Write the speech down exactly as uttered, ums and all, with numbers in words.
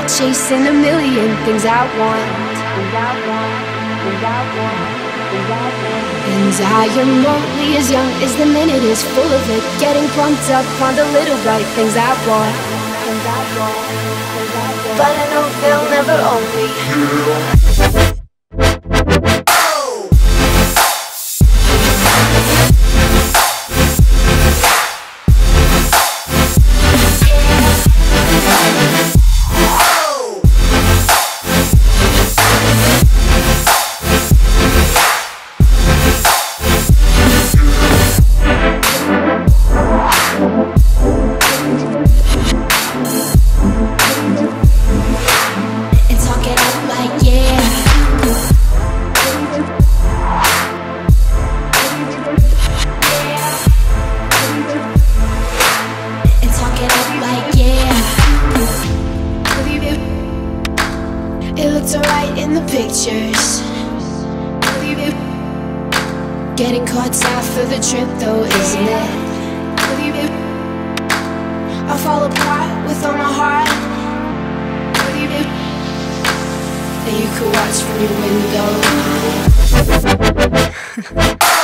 chasing a million things I want, things I want, things I want, things I want. And I am only as young as the minute is full of it, getting pumped up on the little bright things I want, things I want, things I want. But I know they'll never own me. It looks alright in the pictures. Getting caught out for the trip though, isn't it? I'll fall apart with all my heart. And you could watch from your window.